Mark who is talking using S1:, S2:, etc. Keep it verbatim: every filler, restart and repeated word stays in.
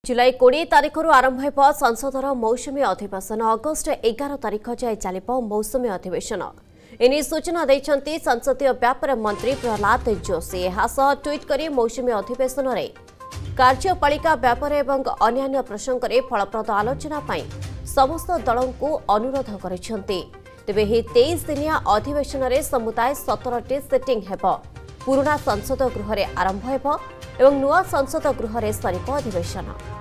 S1: जुलाई कोड़े तारिख आरंभ हो संसदर मौसुमी अधिवेशन अगस्ट एगार तारिख जाए चलो मौसुमी अधिवेशन एने सूचना देते संसदीय व्यापार मंत्री प्रहलाद जोशी यह ट्वीट कर मौसुमी अधिवेशन में कार्यपालिका व्यापार और अन्य प्रसंग में फलप्रद आलोचना समस्त दलों को अनुरोध करते तेज तेईस दिनिया अधिवेशन में समुदाय सतर टी सिटिंग हेब पुराना संसद गृह आरंभ हेब और नुआ संसद गृह सरिब अधिवेशन।